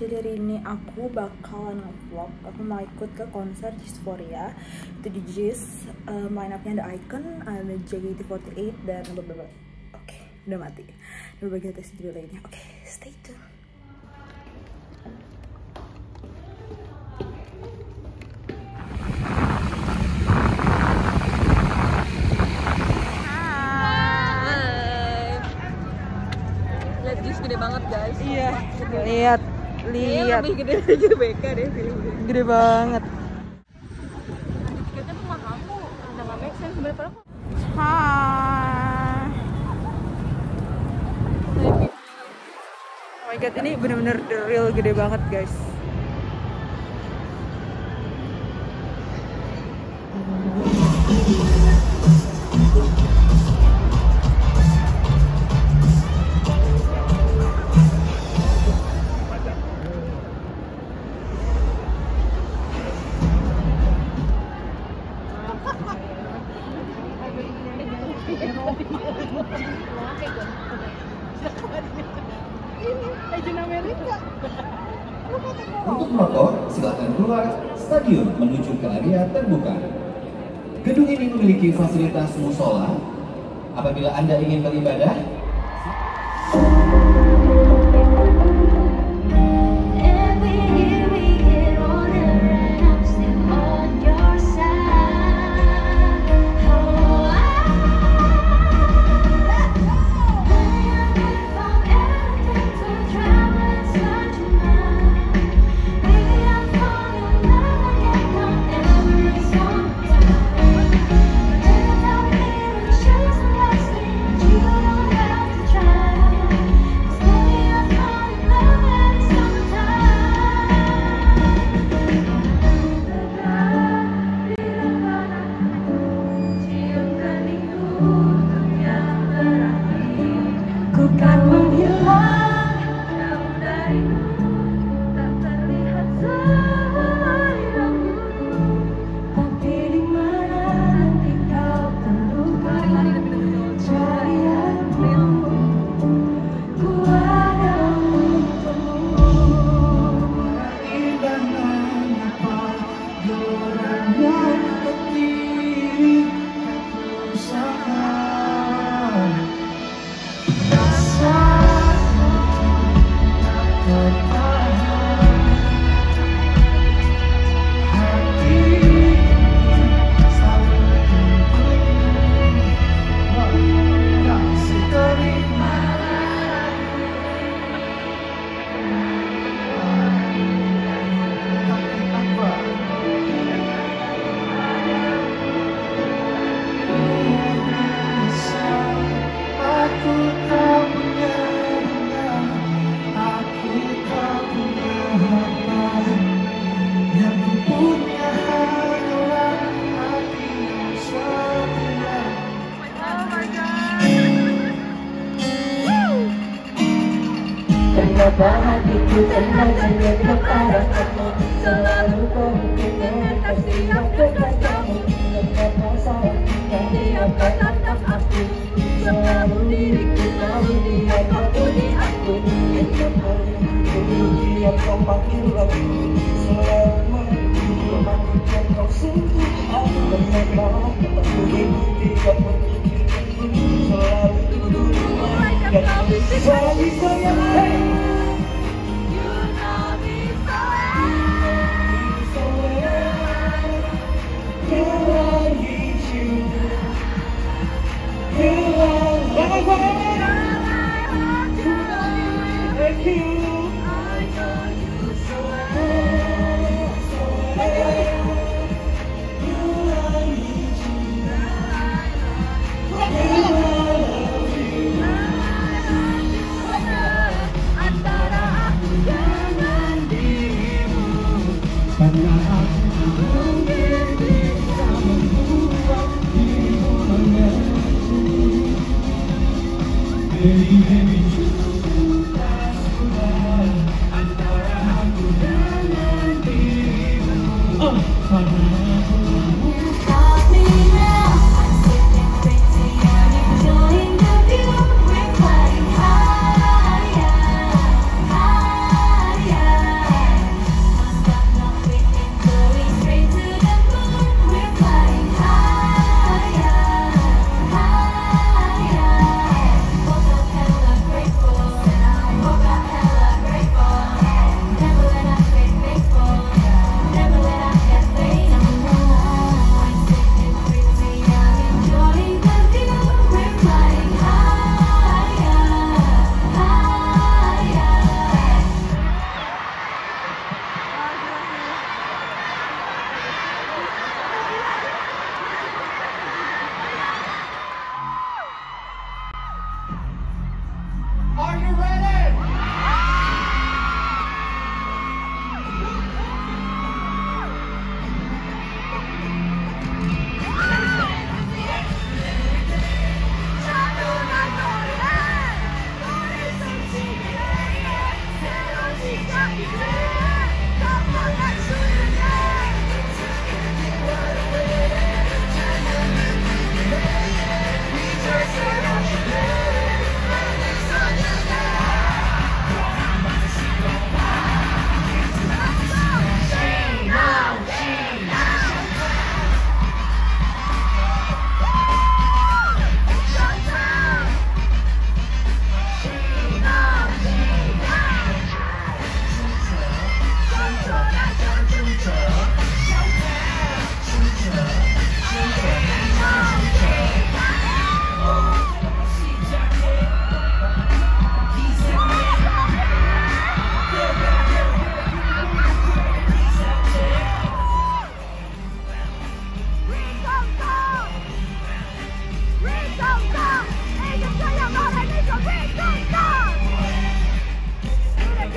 Jadi hari ini aku bakalan nge-vlog. Aku mau ikut ke konser Dysphoria. Itu di JIS. Line-up-nya ada Icon, ada JKT48 dan beberapa. Oke, udah mati. Dan berbagai artis juga lainnya. Oke, stay tune. Lihat JIS gede banget guys. Iya, lihat. Lebih gede dari GBK deh filmnya. Gede banget. Tiketnya tuh mahal kok. Udah nggak make sense sebenarnya. Hai. Oh my god, ini bener-bener the real gede banget guys. Untuk merokok, silakan keluar stadion menuju ke area terbuka. Gedung ini memiliki fasilitas musola. Apabila Anda ingin beribadah, ternyata hatiku hanya kepada kamu, selalu kau ingin kasih yang dekat kamu. Ternyata sayang tiap tatap aku, selalu diriku tahu dia aku di aku. Tiap kali dia kau panggil aku, selalu memastikan kau sentuh aku. Ternyata aku tidak memikirkanmu, selalu duduk sayang.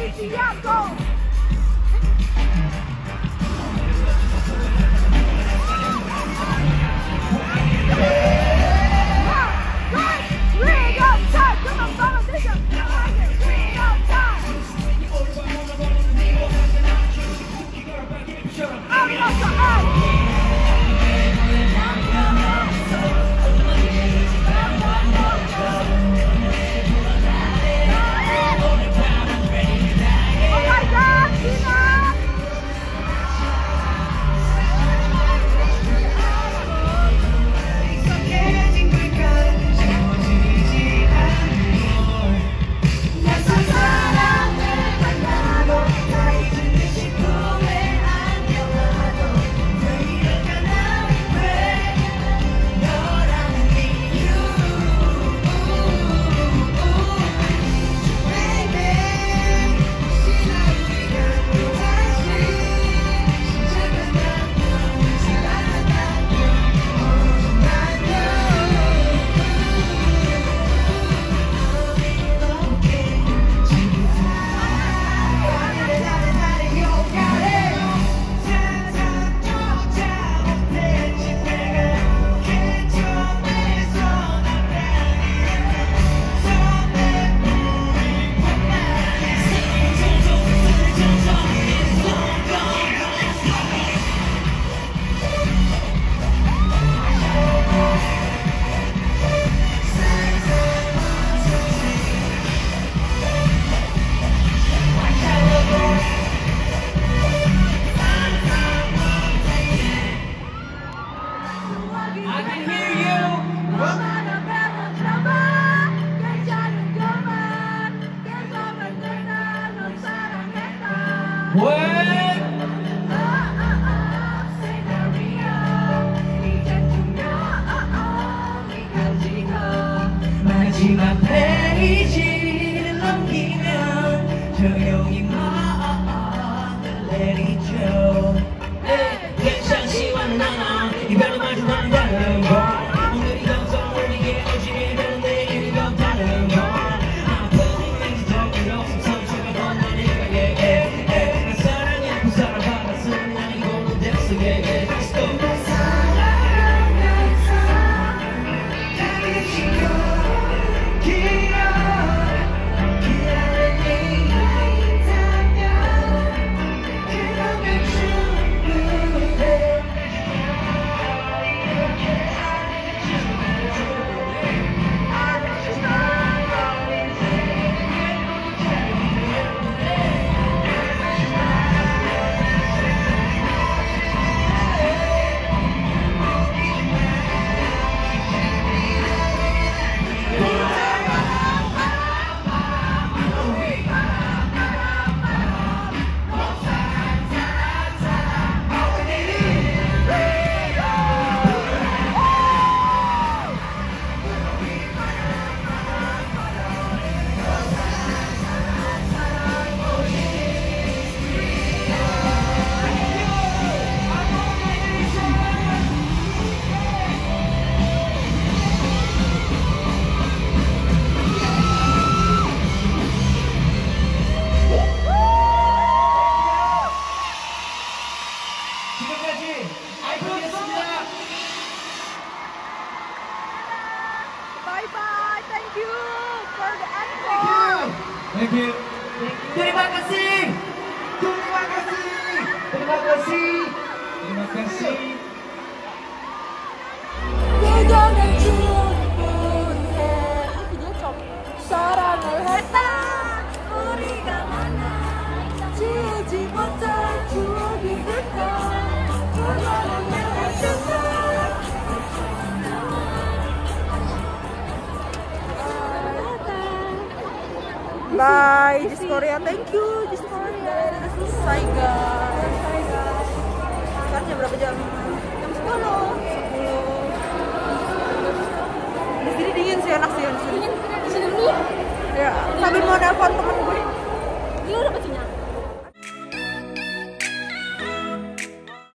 마지막 페이지를 넘기면 조용히 마음을 내리죠. 괜찮지만은 않아 이별을 마주한다는 걸 오늘이 감성 올리게 오지게 되는데 일이 없다는 걸 아픔이 왠지 더 괴롭음 상처가 더 나니까 난 사랑이 아픈 사랑 받았으니 난 이걸로 됐어 Let's go. Bye-bye. Thank you for the encore. Thank you. Terima kasih. Terima kasih. Terima kasih. Terima kasih. 예전엔 충분해. 사랑을 했다. 우리가 만나 지우지 못할 추억이 될까. 그녀는 해줬다. Bye, Jis Korea. Thank you, Jis Korea. Udah selesai, guys. Sekarang jam berapa jam? Jam 10. Di sini dingin sih, enak sih. Di sini dulu. Ya, sambil mau nelfon temen